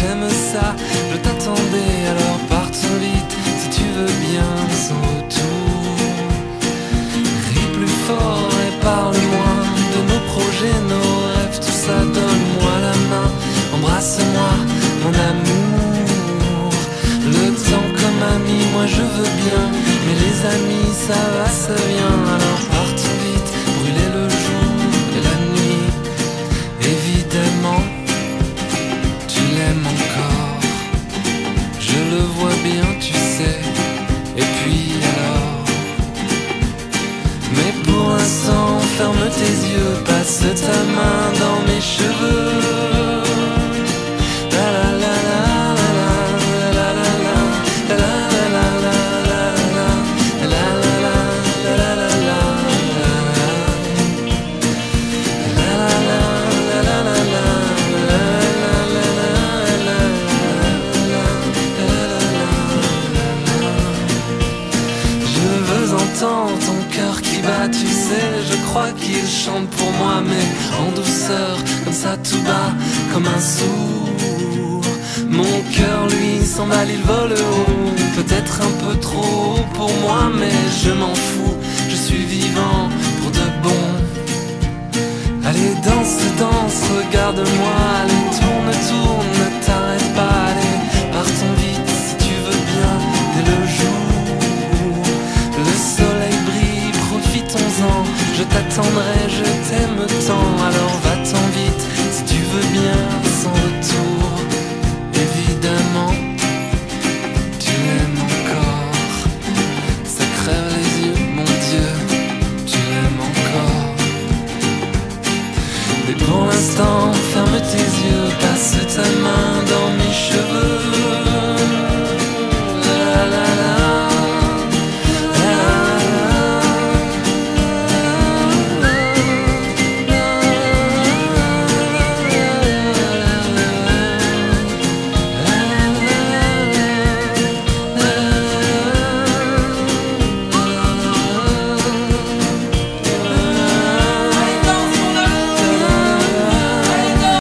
j'aime ça. Je t'attendais, alors partons vite, si tu veux bien, sans retour. Ris plus fort et parle-moi de nos projets, nos rêves, tout ça. Donne-moi la main, embrasse-moi, mon amour. Le temps comme ami, moi je veux bien, mais les amis, ça va, ça vient. Alors partons vite, brûler le jour et la nuit. Évidemment, tu l'aimes encore, je le vois bien, tu sais. Et puis alors, mais pour l'instant, ferme tes yeux, passe ta main dans mes cheveux. La la la la la la la la la la la la la la la la. J'entends ton cœur qui bat, tu sais, je crois qu'il chante pour moi, mais en douceur, comme ça tout bas, comme un sourd. Mon cœur lui s'emballe, il vole haut, peut-être un peu trop haut pour moi, mais je m'en fous, je suis vivant pour de bon. Allez danse, danse, regarde-moi, allez tourne, tourne, ne t'arrête pas, allez partons vite si tu veux bien, dès le jour. Le soleil brille, profitons-en, je t'attendrai, je t'aime tant, alors va-t'en vite, si tu veux bien, sans retour. Évidemment, tu l'aimes encore, ça crève les yeux, mon Dieu, tu l'aimes encore. Mais pour l'instant, ferme tes yeux, passe ta main dans mes cheveux.